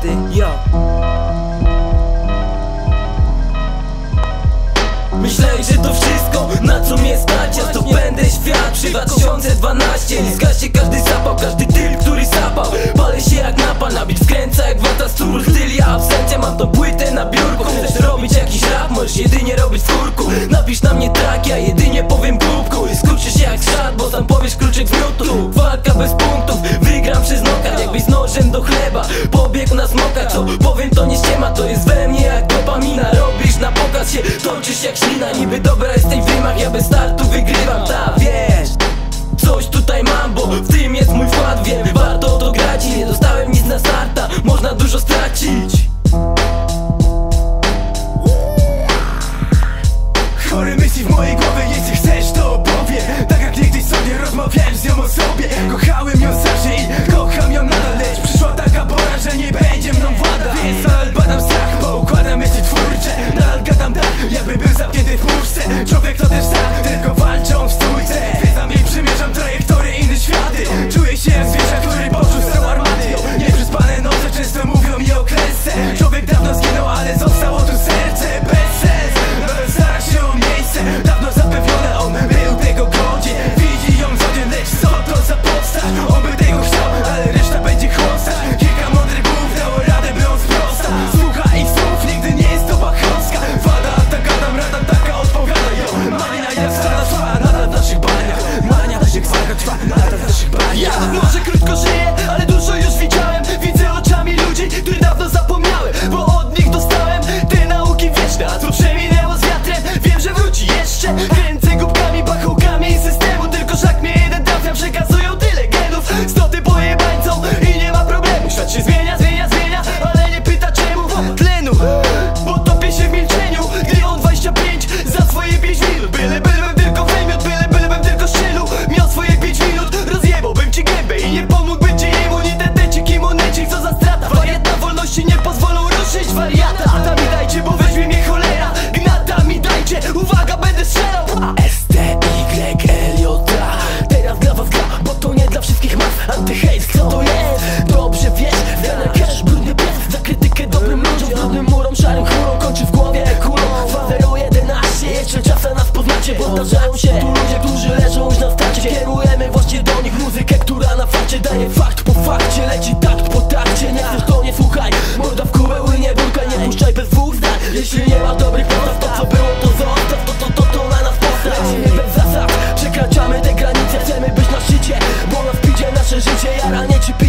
Niestety, yo. Myślałeś, że to wszystko, na co mnie stać. Ja zdobędę świat przy 2012. Nie zgaśnie każdy zapał, każdy tyl, który sapał. Palę się jak napal, na beat wkręca jak wata stór. Styl, ja absencja, mam tą płytę na biurku. Chcesz robić jakiś rap, możesz jedynie robić w kurku. Napisz na mnie track, ja jedynie powiem głupku. I skurczysz się jak szat, bo tam powiesz kluczyk z miutu. Walka bez punktów, wygram przez nokat. Jakbyś z nożem do chleba pobiegł na smoka. Co powiem to nie ściema, to jest we mnie jak dopamina. Robisz na pokaz się, toczysz jak ślina. Niby dobra jesteś w rymach, ja bez startu wygrywam. Ta, wiesz, coś tutaj mam, bo w tym jest mój wkład. Wiem, warto to grać i nie dostałem nic na starta. Można dużo stracić. Chore myśli w mojej głowie, jeśli chcesz to opowiem. Tak jak niegdyś sobie rozmawiałem z nią o sobie. Kochałem ją zawsze i kocham ją nadal. Lecz przyszła taka pora, że nie będzie mną włada. Więc nadal badam strach, bo układam myśli twórcze. Nadal gadam tak, jakby był zamknięty w puszce. Człowiek to też tak, tylko walczą w stójce. Zwiedzam i przymierzam trajektorie inne światy. Czuję się jak zwierzę, który poczuł z armaty. Nieprzespane noce często mówią mi o klęsce. Człowiek dawno zginął, ale zostało tu serce. Bez sens, nadal stara się o miejsce. Dawno zapewnione, on był tego godzien. Widzi ją codziennie, lecz co to za postać? On by tego chciał, ale reszta będzie chłostać. Kilka mądrych głów dało radę, by on sprostał. Słucha ich słów, nigdy nie jest to bachowska. Wada, ta gadam, rada taka odpowiada. Yo, mania jak strata trwa nadal w naszych baniach. Mania też jak strata trwa nadal w naszych baniach. Ja może krótko żyję, ale dużo już widziałem. Widzę oczami ludzi, których dawno zapomniałem, bo od nich dostałem te nauki wieczne. A co przeminęło z wiatrem, wiem, że wróci jeszcze. Kręcę głupkami, pachołkami systemu. Tylko szlak mnie jeden trafia, przekazują tyle genów. Stoty pojebańcą i nie ma problemu. Świat się zmienia, zmienia, zmienia, ale nie pyta czemu. Tlenu, bo topię się w milczeniu. Gdy on 25 za swoje 5 minut. Bylebym tylko wymiot, bylebym tylko szczelu. Miał swoje 5 minut, rozjebałbym ci gębę i nie pomógłbym ci immunitecik, imunecik, co za strata. Wariat na wolności nie pozwolą ruszyć wariata. Gnata mi dajcie, bo weźmie mnie cholera. Gnata mi dajcie, uwaga, będę strzelał. STYLJ. Teraz dla was gra, bo to nie dla wszystkich mas. Antyhejt, kto to jest? Dobrze wiesz, ten cash, brudny pies. Za krytykę dobrym ludziom, brudnym murom, szarym chmurą. Kończy w głowie kulą. 2011, jeszcze czasem nas poznacie. Powtarzają się tu ludzie, którzy leżą już na starcie. Kierujemy właśnie do nich muzykę, która na fakcie daje fakt po fakcie. Leci takt po takcie, nie chcesz to nie słuchaj. Morda w kubę, łynie burka, nie puszczaj bez dwóch zdań. Jeśli nie ma dobrych postaw, to co było to zostaw. To na nas postaw. Lecimy bez zasad, przekraczamy te granice. Chcemy być na szczycie, bo nas pidzie nasze życie. Jaranie czy